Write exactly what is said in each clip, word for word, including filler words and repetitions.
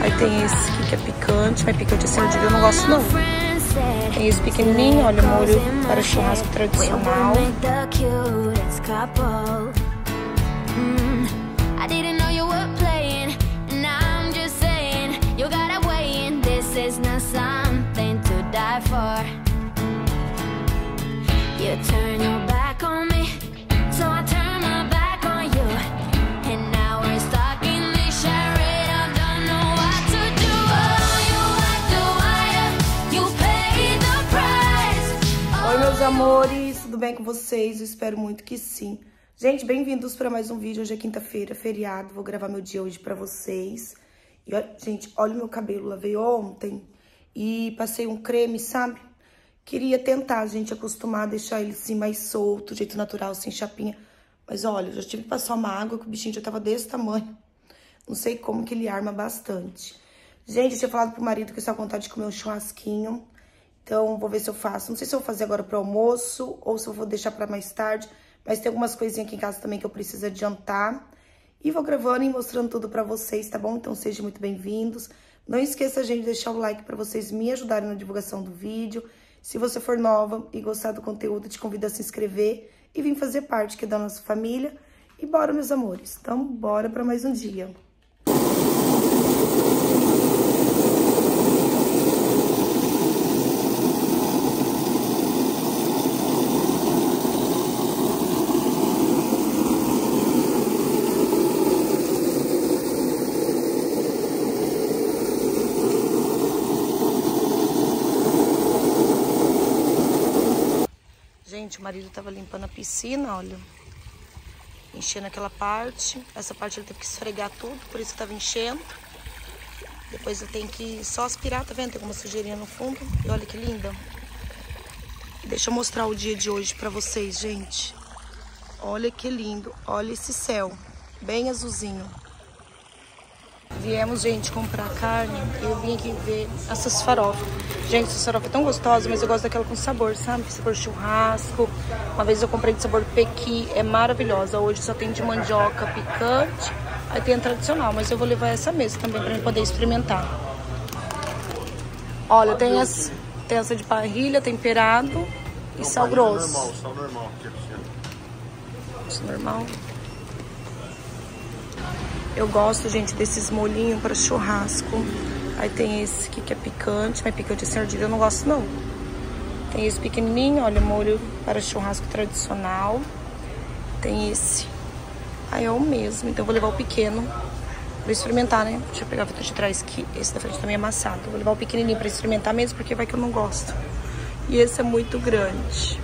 Aí tem esse aqui que é picante, mas picante assim eu não gosto não. Tem esse pequenininho, olha, molho para churrasco tradicional. You turn your back on me, so I turn my back on you. And now we're stuck in this charade. I don't know what to do. Oh, you like the wire, you pay the price. Oi, meus amores, tudo bem com vocês? Eu espero muito que sim. Gente, bem-vindos para mais um vídeo. Hoje é quinta-feira, feriado. Vou gravar meu dia hoje para vocês. E, olha, gente, olha o meu cabelo. Lavei ontem e passei um creme, sabe? Queria tentar, gente, acostumar a deixar ele assim mais solto, jeito natural, sem chapinha. Mas olha, já tive que passar uma água que o bichinho já tava desse tamanho. Não sei como que ele arma bastante. Gente, eu tinha falado pro marido que eu estava com vontade de comer um churrasquinho. Então, vou ver se eu faço. Não sei se eu vou fazer agora pro almoço ou se eu vou deixar pra mais tarde. Mas tem algumas coisinhas aqui em casa também que eu preciso adiantar. E vou gravando e mostrando tudo pra vocês, tá bom? Então, sejam muito bem-vindos. Não esqueça, gente, de deixar o like pra vocês me ajudarem na divulgação do vídeo. Se você for nova e gostar do conteúdo, te convido a se inscrever e vir fazer parte aqui da nossa família. E bora, meus amores. Então, bora para mais um dia. Gente, o marido tava limpando a piscina, olha. Enchendo aquela parte. Essa parte ele teve que esfregar tudo, por isso que tava enchendo. Depois eu tenho que só aspirar, tá vendo? Tem alguma sujeirinha no fundo. E olha que linda. Deixa eu mostrar o dia de hoje pra vocês, gente. Olha que lindo. Olha esse céu. Bem azulzinho. Viemos, gente, comprar carne. Eu vim aqui ver essas farofas. Gente, essa farofa é tão gostosa, mas eu gosto daquela com sabor, sabe? Sabor churrasco. Uma vez eu comprei de sabor pequi, é maravilhosa. Hoje só tem de mandioca picante. Aí tem a tradicional, mas eu vou levar essa mesmo também pra eu poder experimentar. Olha, tem, as, tem essa de parrilha, temperado e sal grosso. Normal, sal normal. Isso normal. Eu gosto, gente, desses molhinhos para churrasco. Aí tem esse aqui que é picante, mas picante assim, ardida eu não gosto não. Tem esse pequenininho, olha, molho para churrasco tradicional. Tem esse. Aí é o mesmo, então eu vou levar o pequeno para experimentar, né? Deixa eu pegar a fita de trás aqui. Esse da frente também é amassado. Eu vou levar o pequenininho para experimentar mesmo, porque vai que eu não gosto. E esse é muito grande.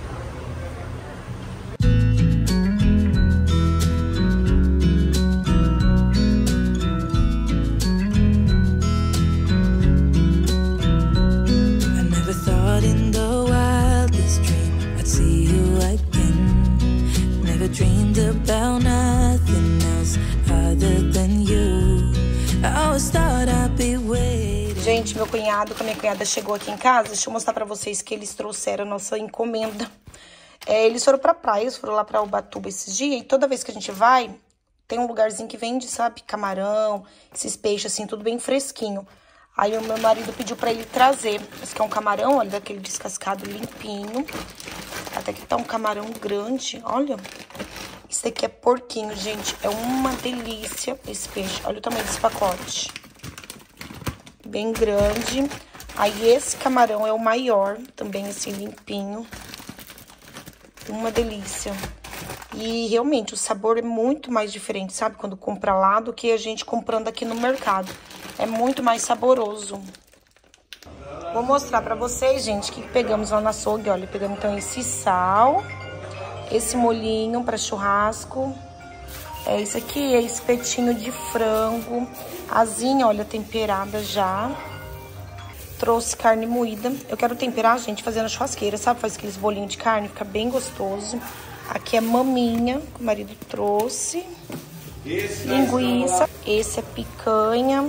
Gente, meu cunhado com a minha cunhada chegou aqui em casa. Deixa eu mostrar pra vocês que eles trouxeram a nossa encomenda. É, eles foram pra praia, eles foram lá pra Ubatuba esses dias. E toda vez que a gente vai, tem um lugarzinho que vende, sabe, camarão, esses peixes assim, tudo bem fresquinho. Aí o meu marido pediu pra ele trazer. Esse aqui é um camarão, olha, daquele descascado limpinho. Até que tá um camarão grande, olha. Esse aqui é porquinho, gente. É uma delícia esse peixe. Olha o tamanho desse pacote. Bem grande. Aí esse camarão é o maior, também assim, limpinho. Uma delícia. E realmente o sabor é muito mais diferente, sabe? Quando compra lá do que a gente comprando aqui no mercado. É muito mais saboroso. Vou mostrar pra vocês, gente, o que pegamos lá na açougue. Olha, pegamos então esse sal, esse molhinho pra churrasco. É isso aqui, é espetinho de frango. Asinha, olha, temperada já. Trouxe carne moída. Eu quero temperar, gente, fazendo a churrasqueira, sabe? Faz aqueles bolinhos de carne, fica bem gostoso. Aqui é maminha, que o marido trouxe. Linguiça. Esse é picanha.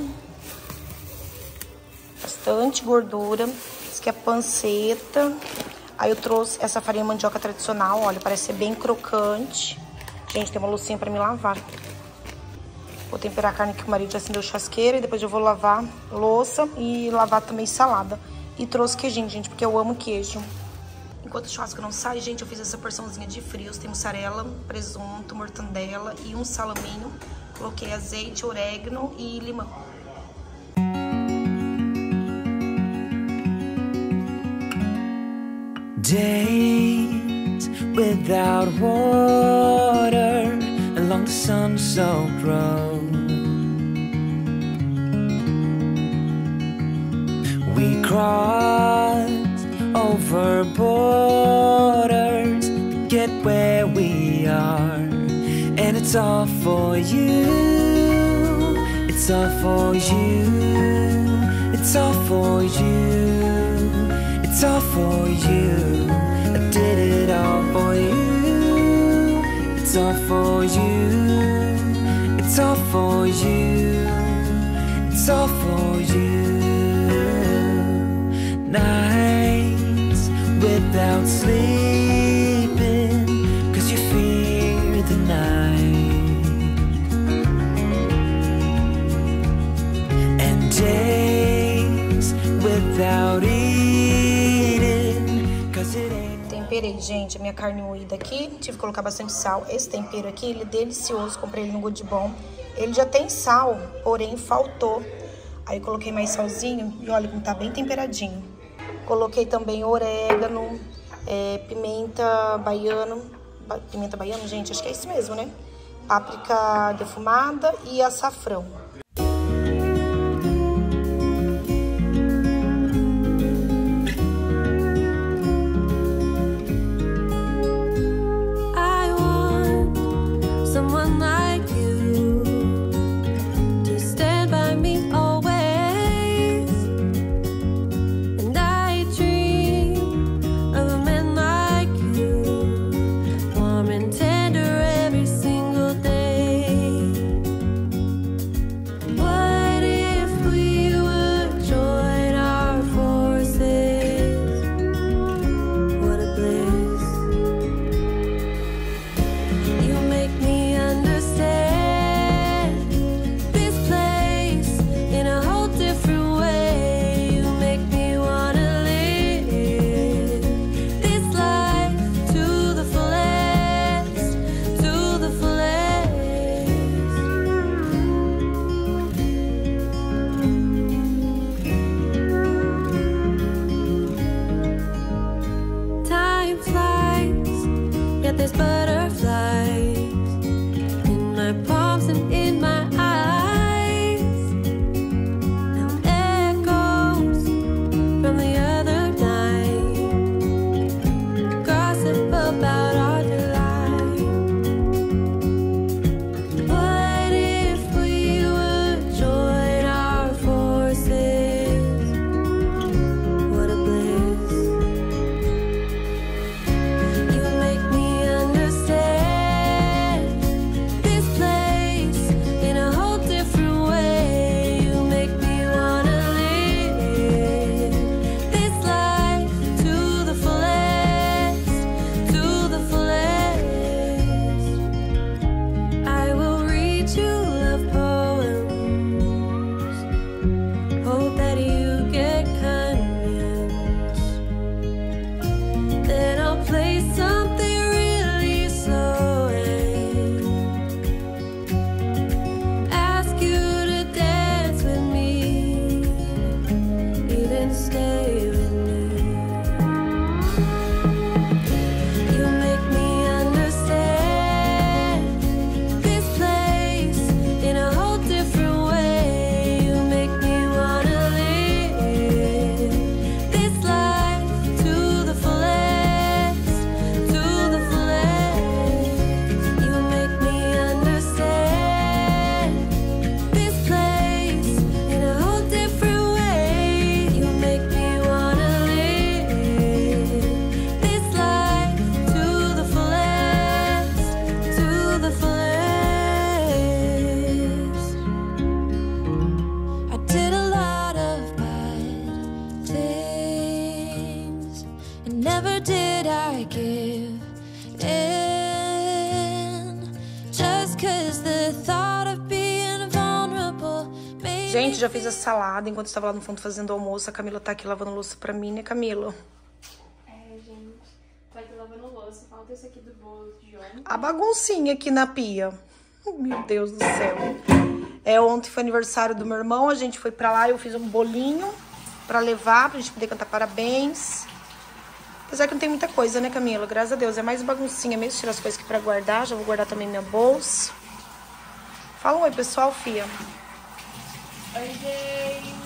Bastante gordura. Esse aqui é panceta. Aí eu trouxe essa farinha mandioca tradicional, olha, parece ser bem crocante. Gente, tem uma loucinha pra me lavar. Vou temperar a carne que o marido já acendeu churrasqueira e depois eu vou lavar louça e lavar também salada. E trouxe queijinho, gente, porque eu amo queijo. Enquanto o churrasco não sai, gente, eu fiz essa porçãozinha de frios. Tem mussarela, presunto, mortandela e um salaminho. Coloquei azeite, orégano e limão. Days without water along the sun-soaked road. We crossed over borders to get where we are, and it's all for you. It's all for you. It's all for you. It's all for you. I did it all for you. It's all for you. It's all for you. It's all for you. Nights without sleeping 'cause you fear the night, and days without eating 'cause it ain't. Temperei, gente, a minha carne moída aqui. Tive que colocar bastante sal. Esse tempero aqui, ele é delicioso. Comprei ele no Good Bom. Ele já tem sal, porém faltou. Aí coloquei mais salzinho e olha como tá bem temperadinho. Coloquei também orégano, é, pimenta baiano. Ba pimenta baiano, gente, acho que é isso mesmo, né? Páprica defumada e açafrão. You make me understand. Gente, já fiz a salada enquanto estava lá no fundo fazendo almoço. A Camila tá aqui lavando louça pra mim, né, Camila? É, gente. Tô aqui lavando louça. Falta esse aqui do bolo de ontem. A baguncinha aqui na pia. Meu Deus do céu. É, ontem foi aniversário do meu irmão. A gente foi pra lá. Eu fiz um bolinho pra levar, pra gente poder cantar parabéns. Apesar que não tem muita coisa, né, Camila? Graças a Deus. É mais baguncinha mesmo. Tirar as coisas aqui pra guardar. Já vou guardar também minha bolsa. Fala um oi, pessoal, fia. Oi, gente.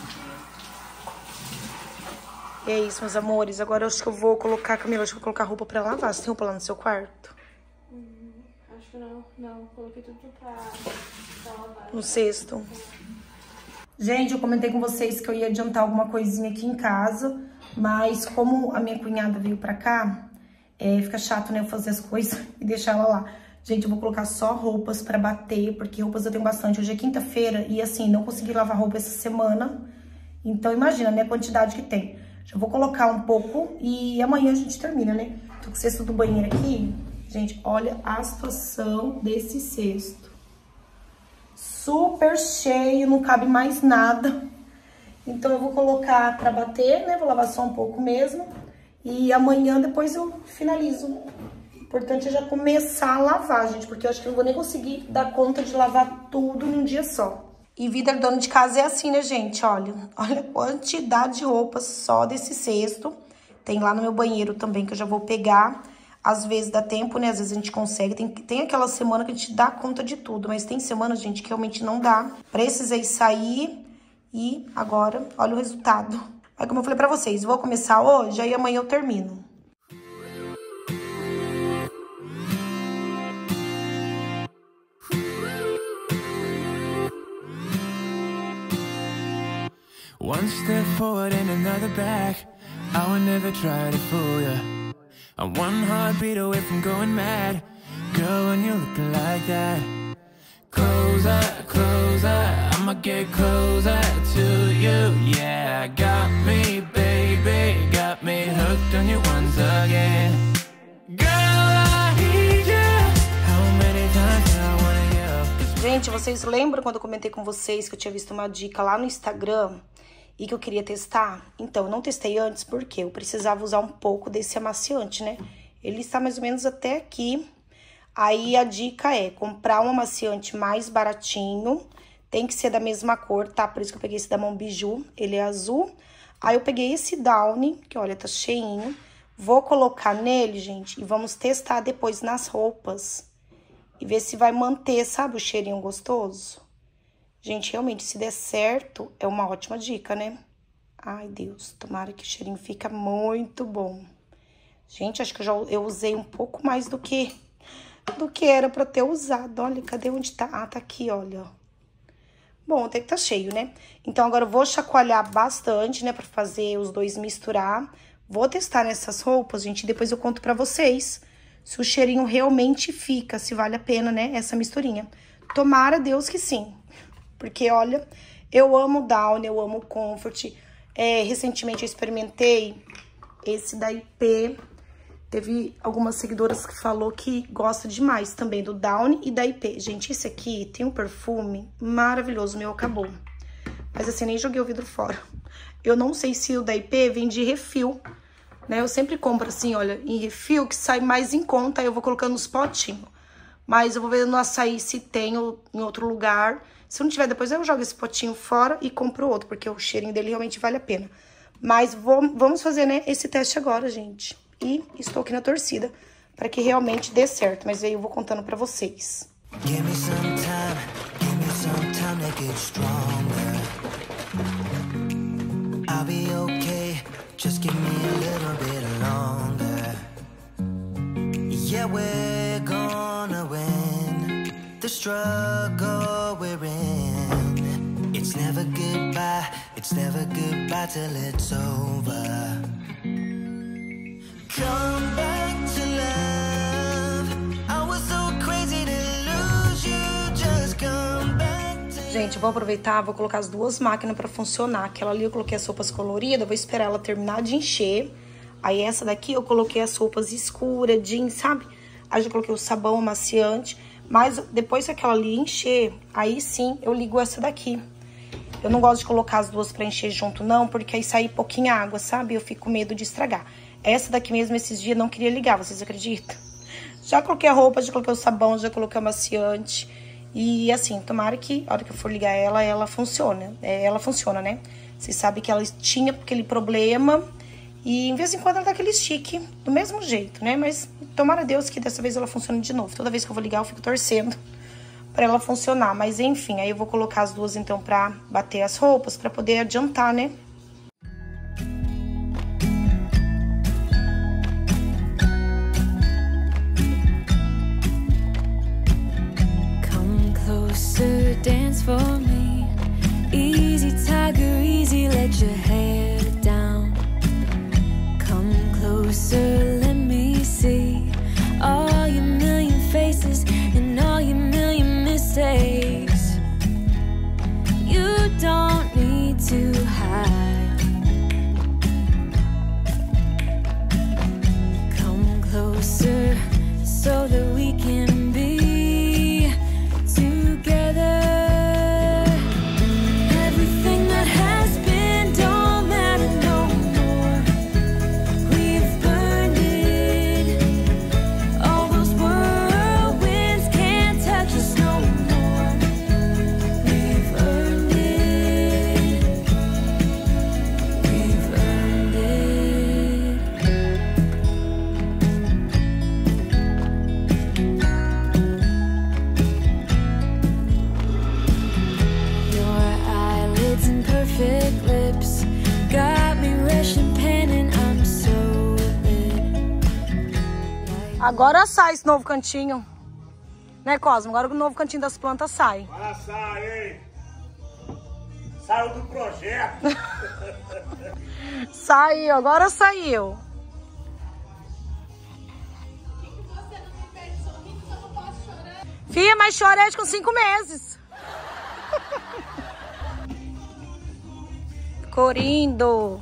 E é isso, meus amores. Agora eu acho que eu vou colocar, Camila, acho que eu vou colocar roupa pra lavar. Você tem roupa lá no seu quarto? Hum, acho que não. Não, coloquei tudo pra, pra lavar. No cesto. Gente, eu comentei com vocês que eu ia adiantar alguma coisinha aqui em casa. Mas como a minha cunhada veio pra cá, é, fica chato, né, eu fazer as coisas e deixar ela lá. Gente, eu vou colocar só roupas pra bater, porque roupas eu tenho bastante. Hoje é quinta-feira e, assim, não consegui lavar roupa essa semana. Então, imagina, né, a quantidade que tem. Já vou colocar um pouco e amanhã a gente termina, né? Tô com o cesto do banheiro aqui. Gente, olha a situação desse cesto. Super cheio, não cabe mais nada. Então, eu vou colocar pra bater, né? Vou lavar só um pouco mesmo. E amanhã, depois eu finalizo. O importante é já começar a lavar, gente, porque eu acho que eu não vou nem conseguir dar conta de lavar tudo num dia só. E vida de dona de casa é assim, né, gente? Olha, olha a quantidade de roupas só desse cesto. Tem lá no meu banheiro também, que eu já vou pegar. Às vezes dá tempo, né? Às vezes a gente consegue. Tem, tem aquela semana que a gente dá conta de tudo, mas tem semana, gente, que realmente não dá. Precisei sair e agora, olha o resultado. Aí, como eu falei pra vocês, vou começar hoje, aí amanhã eu termino. One step forward and another back. I would never try to fool ya. I'm one heartbeat away from going mad. Girl, when you look like that. Closer, closer, I'ma get closer to you. Yeah, got me, baby, got me hooked on you once again. Girl, I need you. How many times do I wanna yell? Gente, vocês lembram quando eu comentei com vocês que eu tinha visto uma dica lá no Instagram e que eu queria testar? Então, eu não testei antes porque eu precisava usar um pouco desse amaciante, né? Ele está mais ou menos até aqui. Aí, a dica é comprar um amaciante mais baratinho. Tem que ser da mesma cor, tá? Por isso que eu peguei esse da Mão Biju, ele é azul. Aí, eu peguei esse Downy, que olha, tá cheinho. Vou colocar nele, gente, e vamos testar depois nas roupas. E ver se vai manter, sabe, o cheirinho gostoso. Gente, realmente, se der certo, é uma ótima dica, né? Ai, Deus, tomara que o cheirinho fica muito bom. Gente, acho que eu já eu usei um pouco mais do que, do que era pra ter usado. Olha, cadê onde tá? Ah, tá aqui, olha. Bom, até que tá cheio, né? Então, agora eu vou chacoalhar bastante, né, pra fazer os dois misturar. Vou testar nessas roupas, gente, e depois eu conto pra vocês se o cheirinho realmente fica, se vale a pena, né, essa misturinha. Tomara Deus que sim. Porque, olha, eu amo o Downy, eu amo o Comfort. É, recentemente eu experimentei esse da I P. Teve algumas seguidoras que falou que gosta demais também do Downy e da I P. Gente, esse aqui tem um perfume maravilhoso, o meu acabou. Mas assim, nem joguei o vidro fora. Eu não sei se o da I P vem de refil, né? Eu sempre compro assim, olha, em refil, que sai mais em conta. Aí eu vou colocando nos potinhos. Mas eu vou ver no açaí se tem ou em outro lugar. Se não tiver, depois eu jogo esse potinho fora e compro outro, porque o cheirinho dele realmente vale a pena. Mas vou, vamos fazer, né, esse teste agora, gente. E estou aqui na torcida para que realmente dê certo. Mas aí eu vou contando pra vocês. Give me some time, give me some time to get stronger. I'll be okay, just give me a little bit longer. Yeah, we're gonna win the struggle we're in. It's never goodbye, it's never goodbye till it's over. Come back to love. I was so crazy to lose you. Just come back to... Gente, vou aproveitar, vou colocar as duas máquinas pra funcionar. Aquela ali eu coloquei as roupas coloridas, vou esperar ela terminar de encher. Aí essa daqui eu coloquei as roupas escuras, jeans, sabe? Aí já coloquei o sabão amaciante. Mas depois que aquela ali encher, aí sim eu ligo essa daqui. Eu não gosto de colocar as duas pra encher junto, não, porque aí sai pouquinha água, sabe? Eu fico com medo de estragar. Essa daqui mesmo, esses dias, não queria ligar, vocês acreditam? Já coloquei a roupa, já coloquei o sabão, já coloquei o amaciante. E assim, tomara que, a hora que eu for ligar ela, ela funcione. É, ela funciona, né? Vocês sabem que ela tinha aquele problema e, em vez em quando, ela dá aquele stick do mesmo jeito, né? Mas tomara a Deus que dessa vez ela funcione de novo. Toda vez que eu vou ligar, eu fico torcendo pra ela funcionar. Mas, enfim, aí eu vou colocar as duas, então, pra bater as roupas, pra poder adiantar, né? Come closer, dance for me. Easy, tiger, easy, let your hair down. Come closer, let me see all your million faces and all your million mistakes. You don't need to hide. Come closer so that we can be together. Everything that has been don't matter no more. We've burned it. All those whirlwinds can't touch us no more. We've earned it. We've earned it. Your eyelids and perfect lips got me rushing, panning. I'm so lit. Agora sai esse novo cantinho. Né, Cosmo? Agora o novo cantinho das plantas sai. Ah, sai, hein? Saiu do projeto. Saiu, agora saiu. Fia, mas chorete com cinco meses. Corindo.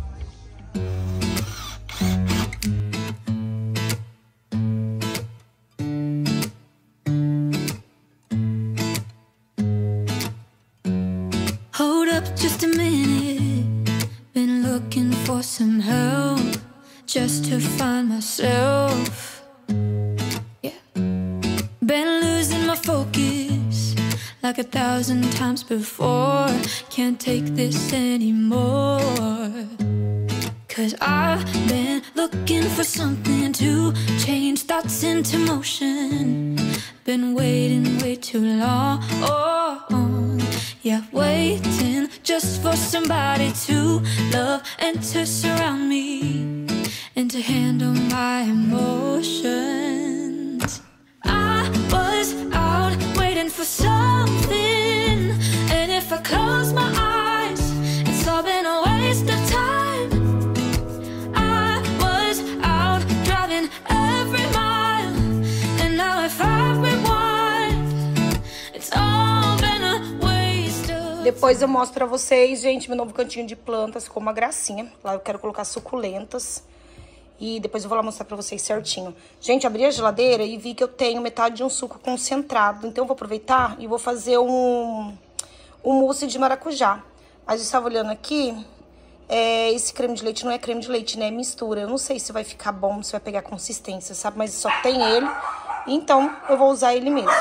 Hold up just a minute. Been looking for some help just to find myself. Yeah. Been losing my focus like a thousand times before. Can't take this anymore. Cause I've been looking for something to change thoughts into motion. Been waiting way too long. Yeah, waiting just for somebody to love and to surround me and to handle my emotions. I was out waiting for something, and if I close my eyes, it's all been a waste of time. I was out driving every mile, and now if I rewind, it's all been a waste of. Depois eu mostro pra vocês, gente, meu novo cantinho de plantas. Ficou uma gracinha. Lá eu quero colocar suculentas. E depois eu vou lá mostrar pra vocês certinho. Gente, abri a geladeira e vi que eu tenho metade de um suco concentrado. Então eu vou aproveitar e vou fazer um, um mousse de maracujá. Mas eu estava olhando aqui, é, esse creme de leite não é creme de leite, né? É mistura. Eu não sei se vai ficar bom, se vai pegar consistência, sabe? Mas só tem ele. Então eu vou usar ele mesmo.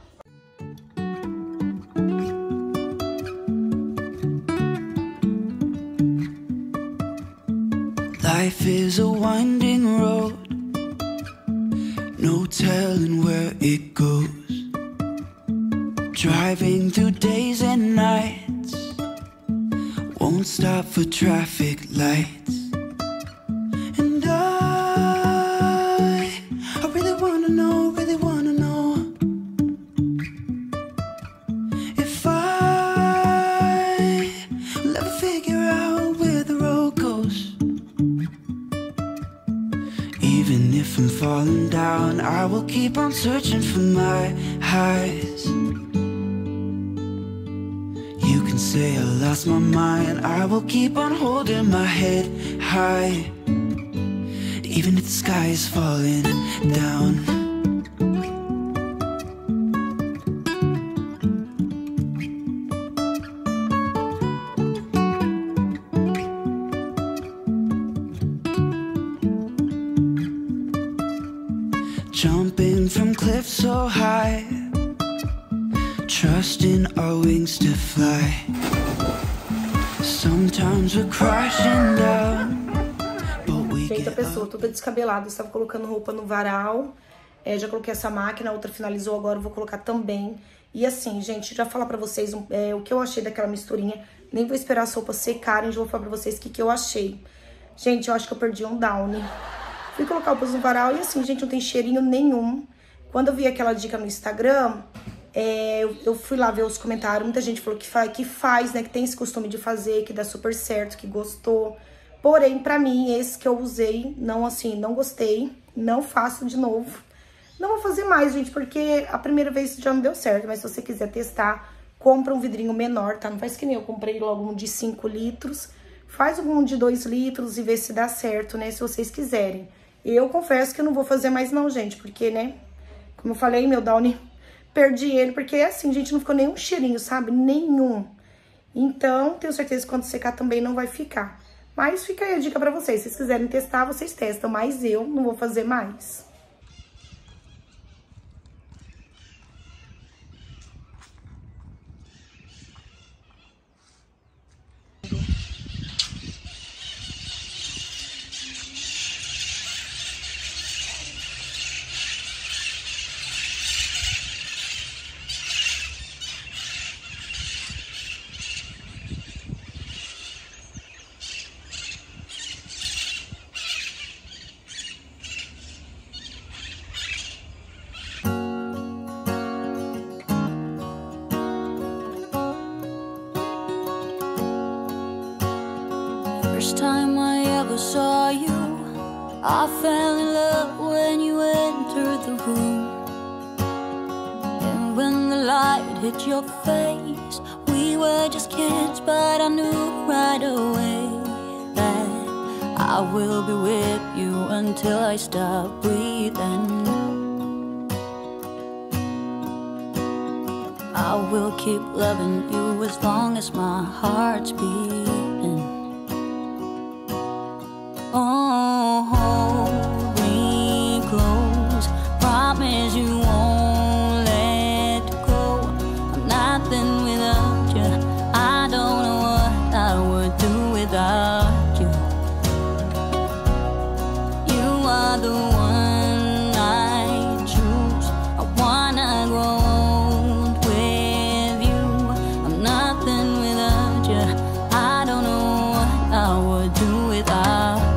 Life is a winding road, no telling where it goes. Driving through days and nights, won't stop for traffic lights. And I, I really wanna know, really wanna know if I will ever figure out where the road goes. Even if I'm falling down, I will keep on searching for my highs. You can say I lost my mind, I will keep on holding my head high. Even if the sky is falling down. jumping from cliffs so high, trusting our wings to fly. Sometimes we're crashing down, but we Gente, a get pessoa up. toda descabelada, estava colocando roupa no varal. É, já coloquei essa máquina, a outra finalizou, agora eu vou colocar também. E assim, gente, já falar pra vocês um, é, o que eu achei daquela misturinha. Nem vou esperar as roupas secarem, já vou falar pra vocês o que, que eu achei. Gente, eu acho que eu perdi um downy. Fui colocar roupas no varal e assim, gente, não tem cheirinho nenhum. Quando eu vi aquela dica no Instagram, é, eu, eu fui lá ver os comentários. Muita gente falou que faz, que faz, né, que tem esse costume de fazer, que dá super certo, que gostou. Porém, pra mim, esse que eu usei, não assim, não gostei. Não faço de novo. Não vou fazer mais, gente, porque a primeira vez já não deu certo. Mas se você quiser testar, compra um vidrinho menor, tá? Não faz que nem eu comprei logo um de cinco litros. Faz um de dois litros e vê se dá certo, né? Se vocês quiserem. Eu confesso que eu não vou fazer mais não, gente. Porque, né? Como eu falei, meu downy, perdi ele. Porque, assim, gente, não ficou nenhum cheirinho, sabe? Nenhum. Então, tenho certeza que quando secar também não vai ficar. Mas fica aí a dica pra vocês. Se vocês quiserem testar, vocês testam. Mas eu não vou fazer mais. First time I ever saw you, I fell in love when you entered the room. And when the light hit your face, we were just kids, but I knew right away that I will be with you until I stop breathing. I will keep loving you as long as my heart's beating. Oh, hold me close, promise you won't let go. I'm nothing without you, I don't know what I would do without you. You are the one I choose, I wanna grow old with you. I'm nothing without you, I don't know what I would do without you.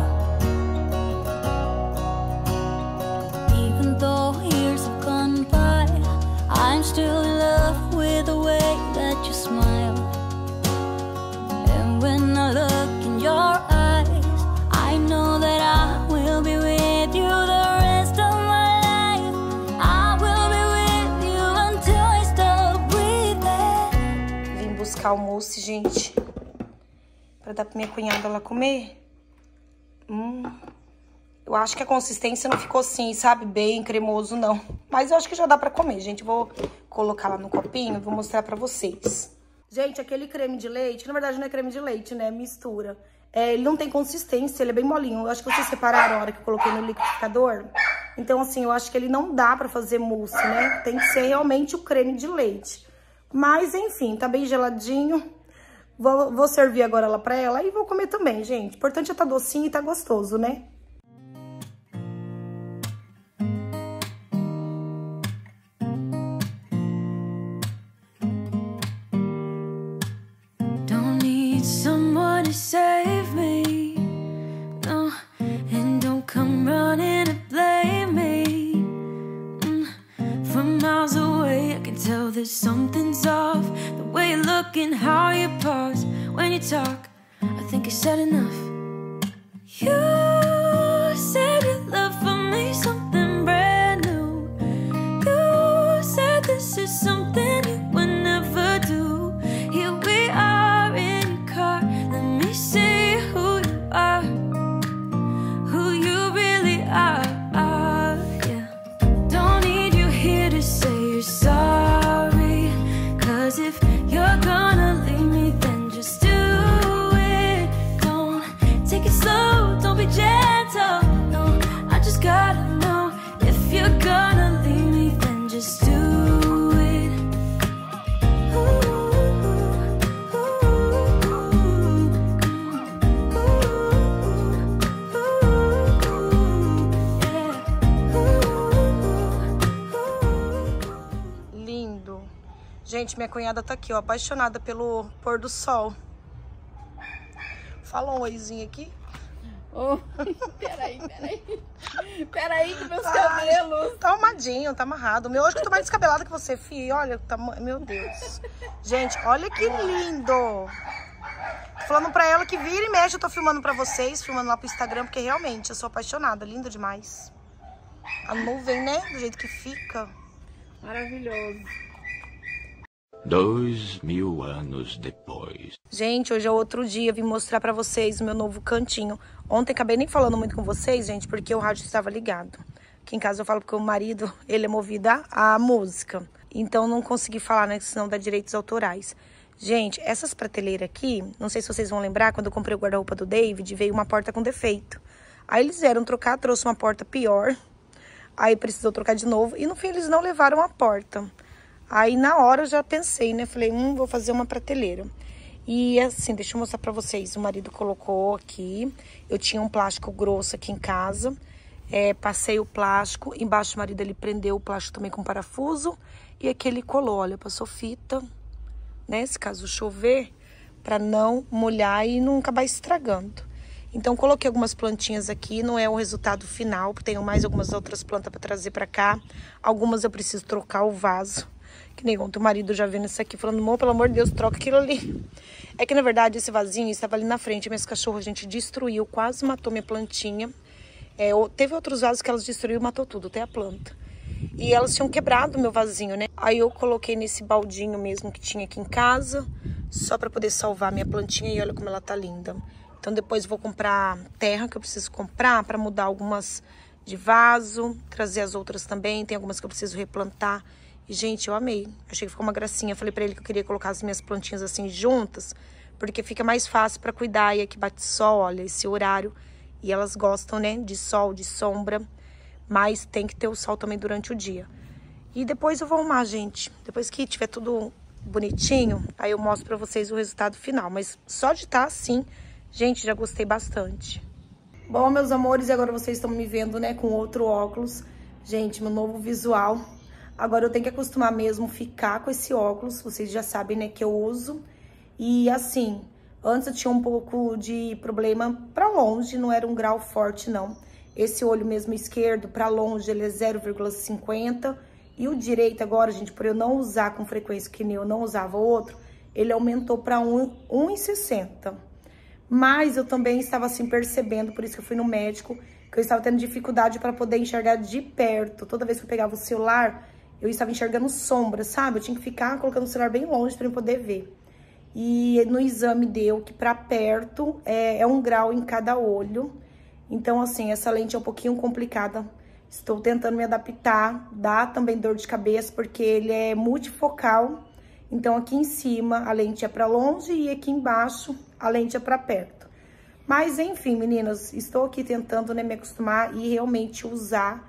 I'm still in love with the way that you smile. And when I look in your eyes, I know that I will be with you the rest of my life. I will be with you until I stop breathing. Vim buscar almoço, gente, pra dar pra minha cunhada ela comer. Hum... Eu acho que a consistência não ficou assim, sabe? Bem cremoso, não. Mas eu acho que já dá pra comer, gente. Vou colocar lá no copinho e vou mostrar pra vocês. Gente, aquele creme de leite, que na verdade não é creme de leite, né? Mistura. É, ele não tem consistência, ele é bem molinho. Eu acho que vocês separaram a hora que eu coloquei no liquidificador. Então, assim, eu acho que ele não dá pra fazer mousse, né? Tem que ser realmente o creme de leite. Mas, enfim, tá bem geladinho. Vou, vou servir agora lá pra ela e vou comer também, gente. O importante é tá docinho e tá gostoso, né? Someone to save me, no, and don't come running to blame me. mm. From miles away I can tell that something's off. The way you look and how you pause when you talk, I think I said enough. You said your love for me something brand new. You said this is something you would never do. Here we are in let me see who you are, who you really are, yeah. Don't need you here to say you're sorry, 'cause if you're gonna leave me, then just do it. Don't Gente, minha cunhada tá aqui, ó, apaixonada pelo pôr do sol. Fala um oizinho aqui. Oh, peraí, peraí. Peraí que meus cabelos... Tá arrumadinho, tá amarrado. O meu hoje que eu tô mais descabelada que você, fi. Olha, tá... meu Deus. Gente, olha que lindo. Tô falando pra ela que vira e mexe, eu tô filmando pra vocês, filmando lá pro Instagram, porque realmente eu sou apaixonada, lindo demais. A nuvem, né? Do jeito que fica. Maravilhoso. Dois mil anos depois. Gente, hoje é outro dia, vim mostrar pra vocês o meu novo cantinho. Ontem acabei nem falando muito com vocês, gente, porque o rádio estava ligado. Aqui em casa eu falo porque o marido, ele é movido à música. Então não consegui falar, né, senão dá direitos autorais. Gente, essas prateleiras aqui, não sei se vocês vão lembrar, quando eu comprei o guarda-roupa do David, veio uma porta com defeito. Aí eles vieram trocar, trouxe uma porta pior. Aí precisou trocar de novo e no fim eles não levaram a porta. Aí na hora eu já pensei, né? Falei, hum, vou fazer uma prateleira. E assim, deixa eu mostrar pra vocês. O marido colocou aqui. Eu tinha um plástico grosso aqui em casa. É, passei o plástico. Embaixo o marido ele prendeu o plástico também com parafuso. E aqui ele colou, olha, passou fita, né? Se caso chover, pra não molhar e não acabar estragando. Então coloquei algumas plantinhas aqui. Não é o resultado final, porque tenho mais algumas outras plantas pra trazer pra cá. Algumas eu preciso trocar o vaso. Que nem ontem o marido já vendo isso aqui, falando, amor, pelo amor de Deus, troca aquilo ali. É que, na verdade, esse vasinho estava ali na frente. Minhas cachorras, a gente destruiu, quase matou minha plantinha. É, teve outros vasos que elas destruíram, matou tudo, até a planta. E elas tinham quebrado o meu vasinho, né? Aí eu coloquei nesse baldinho mesmo que tinha aqui em casa, só para poder salvar minha plantinha. E olha como ela tá linda. Então, depois eu vou comprar terra que eu preciso comprar para mudar algumas de vaso, trazer as outras também. Tem algumas que eu preciso replantar. E, gente, eu amei. Achei que ficou uma gracinha. Falei pra ele que eu queria colocar as minhas plantinhas assim juntas, porque fica mais fácil pra cuidar. E aqui bate sol, olha, esse horário. E elas gostam, né, de sol, de sombra. Mas tem que ter o sol também durante o dia. E depois eu vou arrumar, gente. Depois que tiver tudo bonitinho, aí eu mostro pra vocês o resultado final. Mas só de estar assim, gente, já gostei bastante. Bom, meus amores, e agora vocês estão me vendo, né, com outro óculos. Gente, meu novo visual... Agora eu tenho que acostumar mesmo ficar com esse óculos, vocês já sabem, né, que eu uso. E assim, antes eu tinha um pouco de problema pra longe, não era um grau forte não. Esse olho mesmo esquerdo, pra longe, ele é zero vírgula cinquenta. E o direito agora, gente, por eu não usar com frequência, que nem eu não usava o outro, ele aumentou pra um vírgula sessenta. Mas eu também estava assim percebendo, por isso que eu fui no médico, que eu estava tendo dificuldade para poder enxergar de perto. Toda vez que eu pegava o celular, eu estava enxergando sombra, sabe? Eu tinha que ficar colocando o celular bem longe para eu poder ver. E no exame deu que para perto é, é um grau em cada olho. Então, assim, essa lente é um pouquinho complicada. Estou tentando me adaptar. Dá também dor de cabeça, porque ele é multifocal. Então, aqui em cima a lente é para longe e aqui embaixo a lente é para perto. Mas, enfim, meninas, estou aqui tentando, né, me acostumar e realmente usar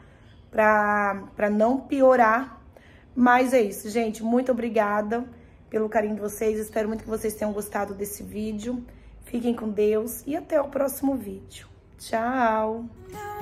para não piorar. Mas é isso, gente. Muito obrigada pelo carinho de vocês. Espero muito que vocês tenham gostado desse vídeo. Fiquem com Deus e até o próximo vídeo. Tchau!